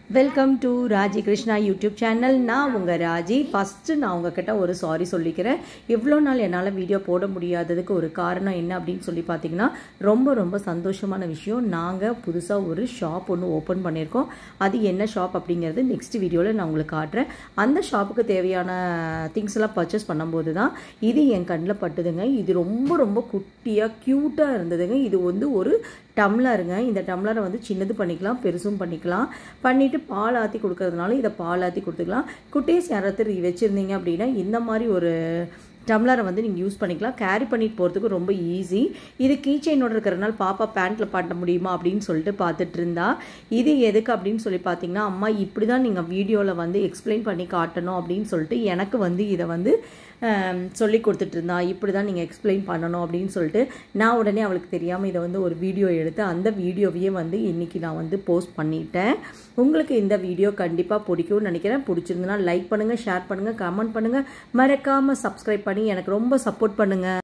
Welcome to Raji Krishna YouTube channel. நான் உங்கள் Raji. First நான் உங்ககிட்ட ஒரு சாரி சொல்லிக்கிறேன். இவ்வளோ நாள் என்னால் வீடியோ போட முடியாததுக்கு ஒரு காரணம் என்ன அப்படின்னு சொல்லி பார்த்தீங்கன்னா, ரொம்ப சந்தோஷமான விஷயம். நாங்கள் புதுசாக ஒரு ஷாப் ஒன்று ஓப்பன் பண்ணியிருக்கோம். அது என்ன ஷாப் அப்படிங்கிறது நெக்ஸ்ட் வீடியோவில் நான் உங்களுக்கு காட்டுறேன். அந்த ஷாப்புக்கு தேவையான திங்ஸ் எல்லாம் பர்ச்சேஸ் பண்ணும்போது தான் இது என் கண்ணில் பட்டுதுங்க. இது ரொம்ப குட்டியாக க்யூட்டாக இருந்ததுங்க. இது ஒரு டம்ளருங்க. இந்த டம்ளரை சின்னது பண்ணிக்கலாம், பெருசும் பண்ணிக்கலாம். பண்ணிவிட்டு பால் ஆற்றி கொடுக்கறதுனால இதை பால் ஆற்றி கொடுத்துக்கலாம். குட்டீஸ் யாராவது வச்சுருந்தீங்க அப்படின்னா இந்த மாதிரி ஒரு டம்ளரை நீங்கள் யூஸ் பண்ணிக்கலாம். கேரி பண்ணிட்டு போகிறதுக்கு ரொம்ப ஈஸி. இது கீ செயினோட இருக்கிறதுனால பாப்பா பேண்ட்டில் பாட்ட முடியுமா அப்படின்னு சொல்லிட்டு பார்த்துட்டு இருந்தா. இது எதுக்கு அப்படின்னு சொல்லி பார்த்தீங்கன்னா, அம்மா இப்படி தான் நீங்கள் வீடியோவில் எக்ஸ்பிளைன் பண்ணி காட்டணும் அப்படின்னு சொல்லிட்டு எனக்கு இதை சொல்லி கொடுத்துட்டு இருந்தா. இப்படி தான் நீங்கள் எக்ஸ்பிளைன் பண்ணணும் அப்படின்னு சொல்லிட்டு நான் உடனே அவளுக்கு தெரியாமல் இதை ஒரு வீடியோ எடுத்து அந்த வீடியோவையே இன்றைக்கி நான் போஸ்ட் பண்ணிட்டேன். உங்களுக்கு இந்த வீடியோ கண்டிப்பாக பிடிக்கும்னு நினைக்கிறேன். பிடிச்சிருந்ததுன்னா லைக் பண்ணுங்கள், ஷேர் பண்ணுங்கள், கமெண்ட் பண்ணுங்கள், மறக்காமல் சப்ஸ்கிரைப் பண்ணி எனக்கு ரொம்ப சப்போர்ட் பண்ணுங்கள்.